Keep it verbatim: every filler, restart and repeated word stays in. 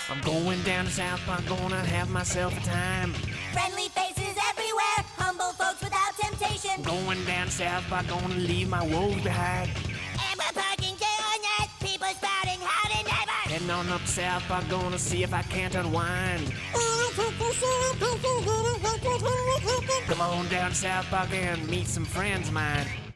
I'm going down to South Park, gonna have myself a time. Friendly faces everywhere, humble folks without temptation. I'm going down to South Park, gonna leave my woes behind. And we're parking day or night, people spouting howdy neighbor. Heading on up South Park, gonna see if I can't unwind. Come on down to South Park and meet some friends of mine.